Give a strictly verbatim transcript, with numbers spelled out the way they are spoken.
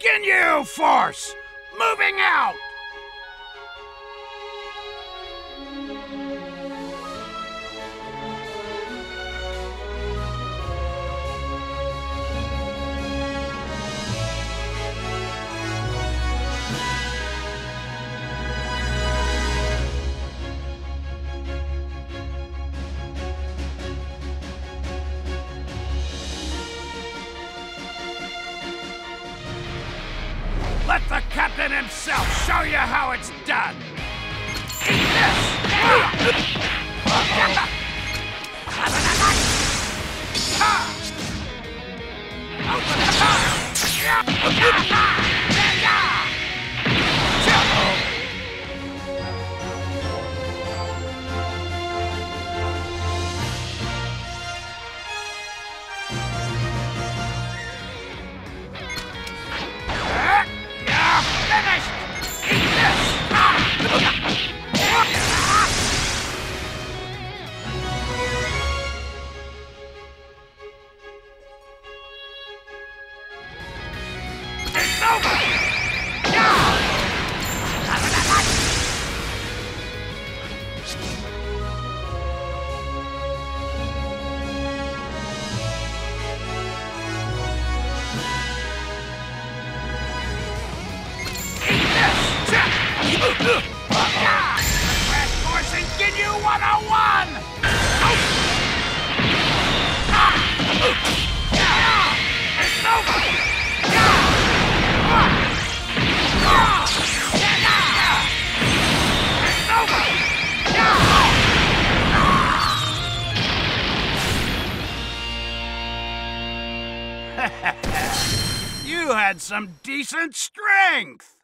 Ginyu Force! Moving out! Let the captain himself show you how it's done! Eat this! It's over! Eat this! Crash Course in Ginyu one oh one! It's over! You had some decent strength!